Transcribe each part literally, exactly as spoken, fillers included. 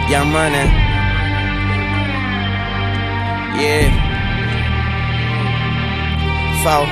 Young Money. Yeah. Four.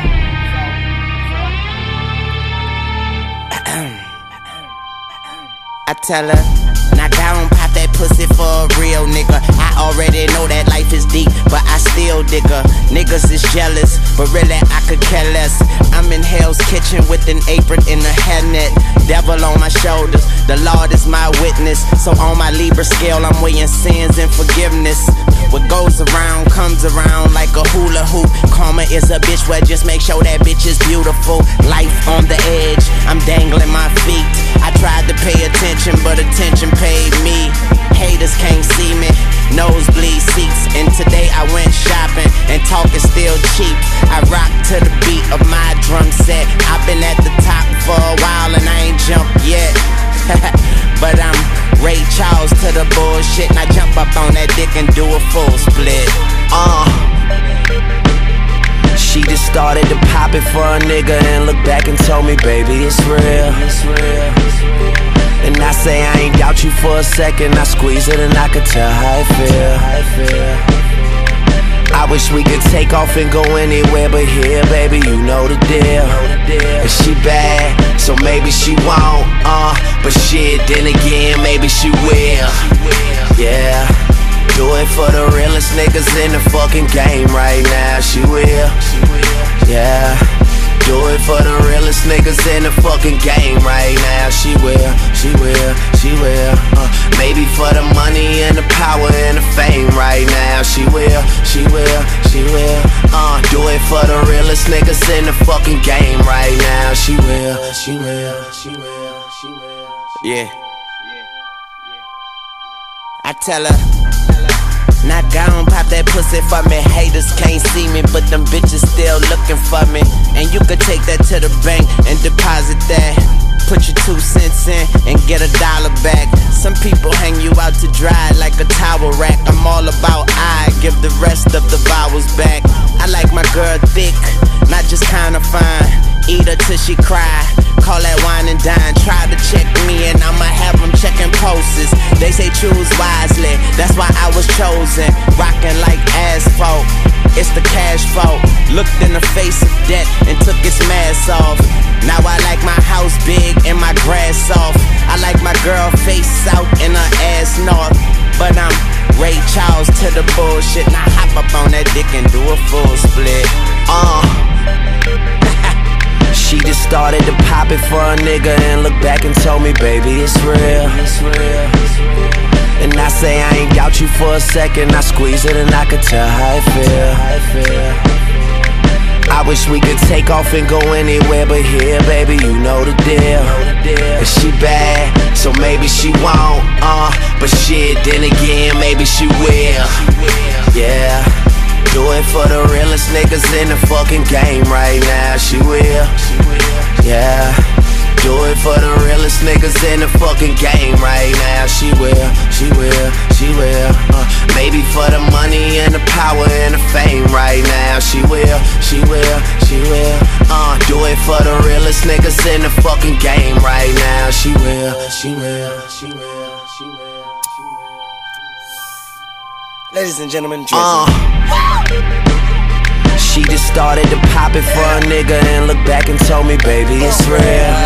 I tell her, knock down, pop that pussy for a real nigga. I already know that life is deep, but I still dig her. Niggas is jealous, but really I could care less. I'm in Hell's Kitchen with an apron in a hairnet. Devil on my shoulders, the Lord is my witness. So on my Libra scale, I'm weighing sins and forgiveness. What goes around comes around like a hula hoop. Karma is a bitch, well just make sure that bitch is beautiful. Life on the edge, I'm dangling my feet. I tried to pay attention, but attention paid me. Haters can't see me, nosebleed seats. And today I went shopping, and talk is still cheap. I rock to the beat of my drum set. I've been at the top for a while and I ain't jumped yet. But I'm Ray Charles to the bullshit, and I jump up on that dick and do a full split. Uh She just started to pop it for a nigga and look back and told me, baby, it's real. It's real. And I say I ain't doubt you for a second. I squeeze it and I could tell how it feel. I wish we could take off and go anywhere but here, baby, you know the deal. And she bad, so maybe she won't, uh but shit, then again, maybe she will. Yeah, do it for the realest niggas in the fucking game right now. She will, yeah. Do it for the realest niggas in the fucking game right now. She will, she will, she will. Uh, maybe for the money and the power and the fame right now. She will, she will, she will. Uh, do it for the realest niggas in the fucking game right now. She will, she will, she will, she will. Yeah. I tell her, knock down, pop that pussy for me. Haters can't see me, but them bitches still looking for me. And you could take that to the bank and deposit that. Put your two cents in and get a dollar back. Some people hang you out to dry like a towel rack. I'm all about I give the rest of the vowels back. I like my girl thick, not just kinda fine. Eat her till she cry, call that wine and dine. Try to check me and I'ma have them checking pulses. They say choose wisely, that's why I was chosen. Rockin' like asphalt, it's the cash fault. Looked in the face of death and took its mask off. Now I like my house big and my grass soft. I like my girl face south and her ass north. But I'm Ray Charles to the bullshit. Now hop up on that dick and do a full split. Uh She just started to pop it for a nigga and look back and told me, baby, it's real. It's real. And I say I ain't doubt you for a second. I squeeze it and I could tell how it feel. I wish we could take off and go anywhere but here, baby, you know the deal. And she bad, so maybe she won't, uh but shit, then again, maybe she will. Yeah. Do it for the realest niggas in the fucking game right now. She will, yeah. Do it for the realest niggas in the fucking game right now. She will, she will, she will. Uh, maybe for the money and the power and the fame right now. She will, she will, she will. Uh, do it for the realest niggas in the fucking game right now. She will, she will, she will, she will. Ladies and gentlemen, uh, she just started to pop it for a nigga and look back and told me, baby, it's real.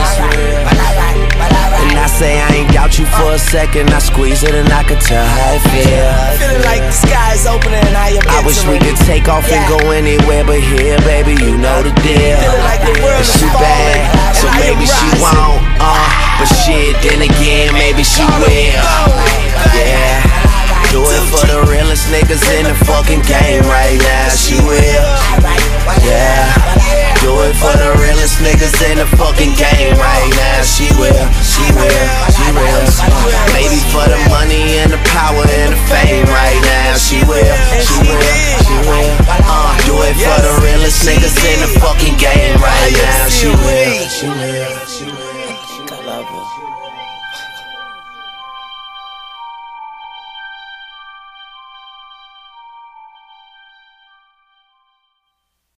And I say I ain't doubt you for a second. I squeeze it and I could tell how it feel. Feeling like the sky is opening and I am I wish we could take off and go anywhere but here, baby, you know the deal. And she bad, so maybe she won't, uh but shit, then again, maybe she will. Yeah. Do it for the realest niggas in the fucking game right now. She will, yeah. Do it for the realest niggas in the fucking game right now. She will, she will, she will. Maybe for the money